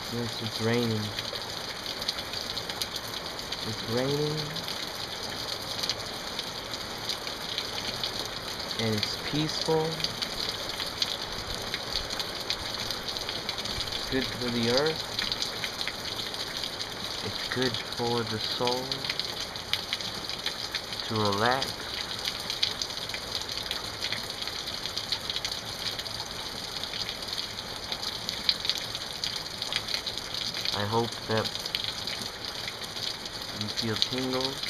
Yes, it's raining. It's raining and it's peaceful. It's good for the earth. It's good for the soul to relax. I hope that you feel tingles.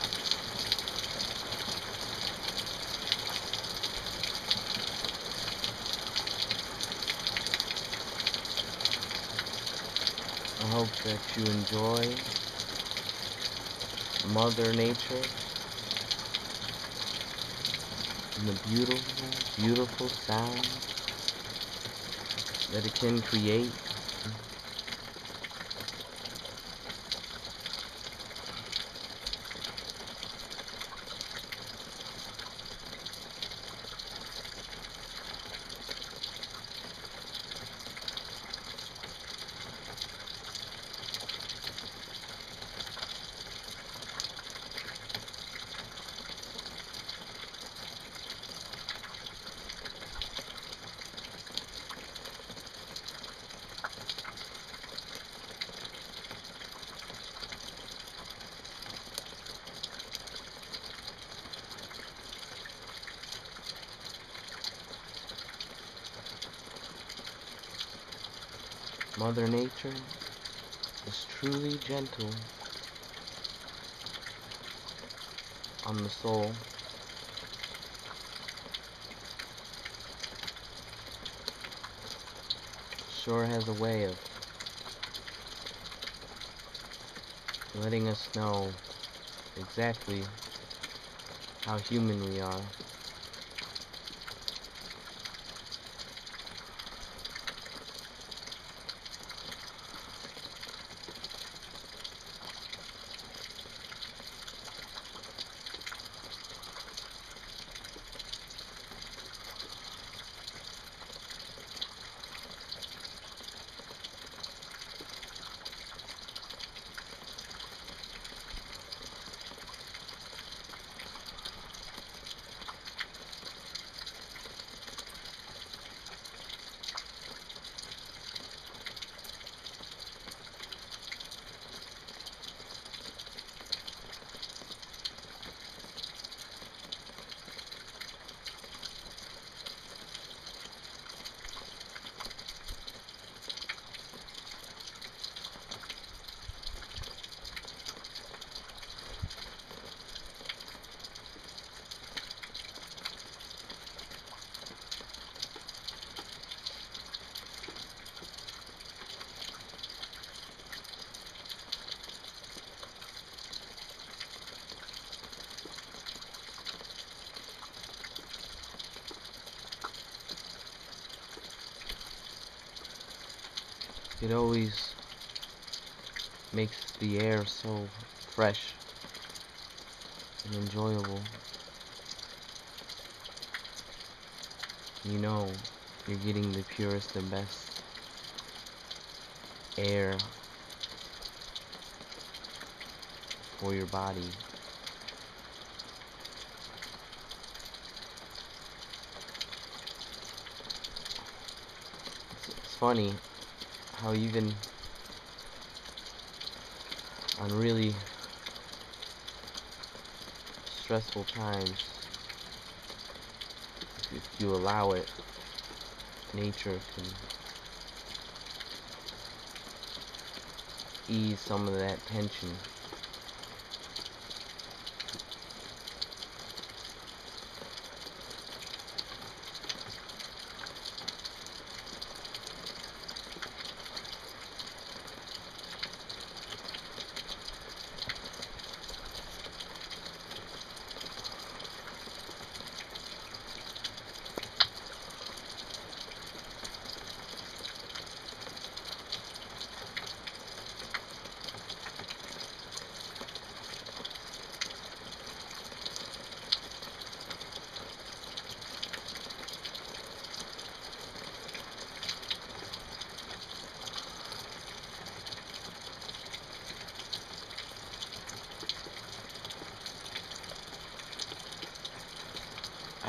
I hope that you enjoy Mother Nature and the beautiful, beautiful sounds that it can create. Mother Nature is truly gentle on the soul. Sure has a way of letting us know exactly how human we are. It always makes the air so fresh and enjoyable. You know you're getting the purest and best air for your body. It's funny how even on really stressful times, if you allow it, nature can ease some of that tension.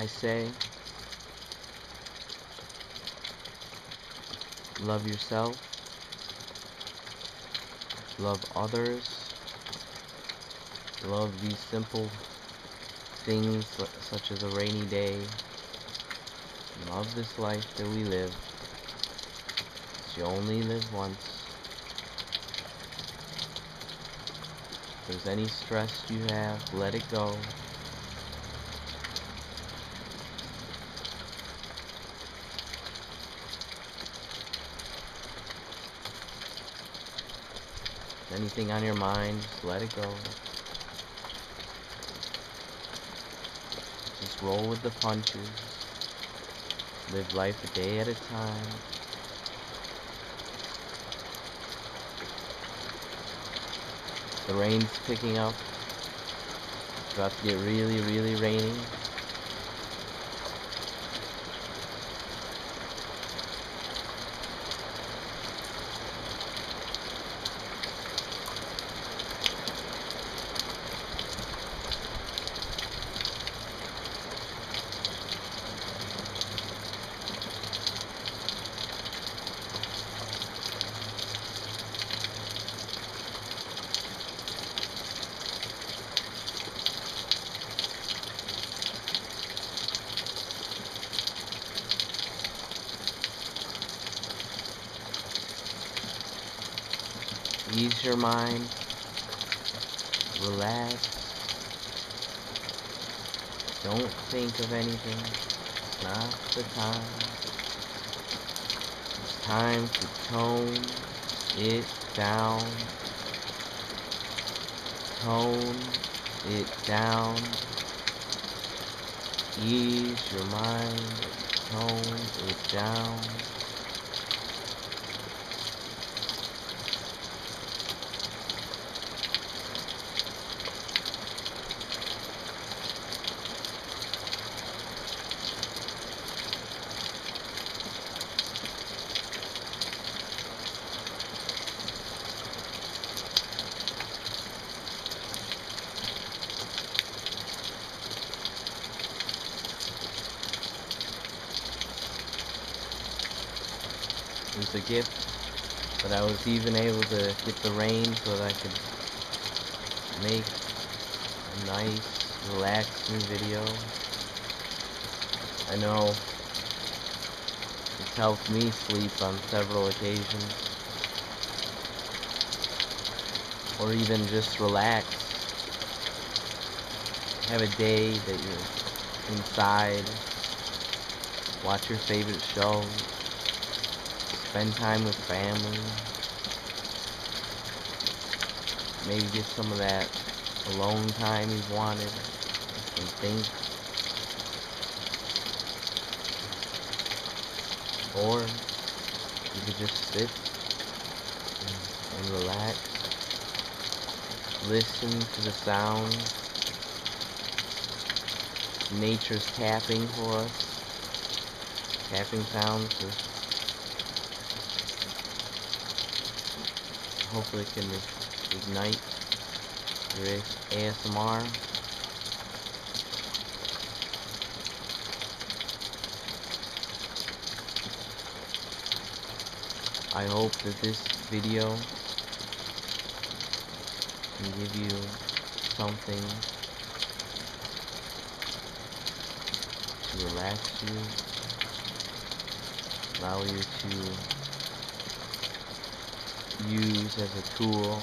I say, love yourself, love others, love these simple things such as a rainy day, love this life that we live. 'Cause you only live once. If there's any stress you have, let it go. Anything on your mind, just let it go. Just roll with the punches. Live life a day at a time. The rain's picking up. It's about to get really, really rainy. Ease your mind. Relax. Don't think of anything. It's not the time. It's time to tone it down. Tone it down. Ease your mind. Tone it down. It was a gift that I was even able to get the rain so that I could make a nice, relaxing video. I know it's helped me sleep on several occasions. Or even just relax. Have a day that you're inside. Watch your favorite show. Spend time with family. Maybe get some of that alone time you've wanted and think. Or you could just sit and relax. Listen to the sound. Nature's tapping for us. Tapping sounds to hopefully it can ignite your ASMR. I hope that this video can give you something to relax you, allow you to use as a tool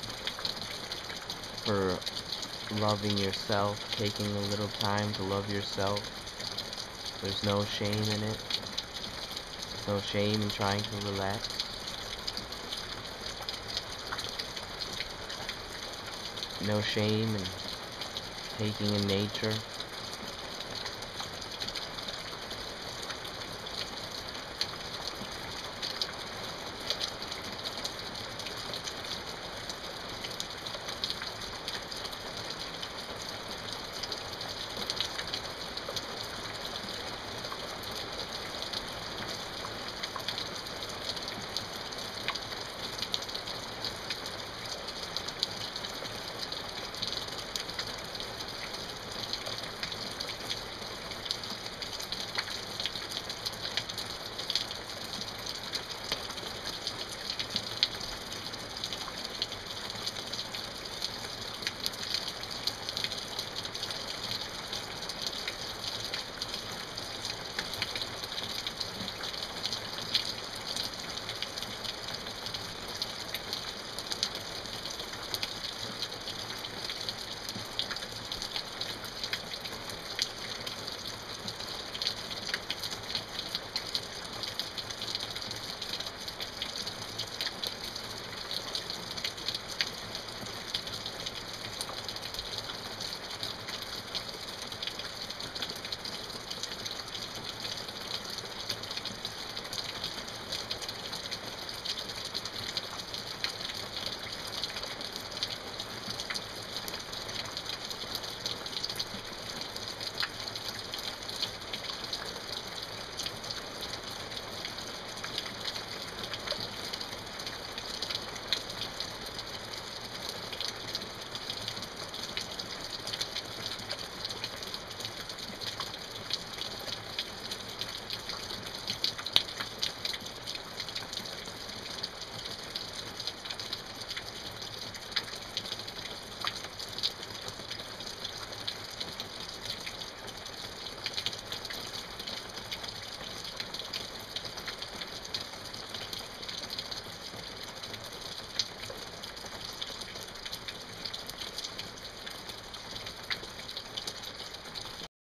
for loving yourself, taking a little time to love yourself. There's no shame in it. There's no shame in trying to relax. No shame in taking in nature.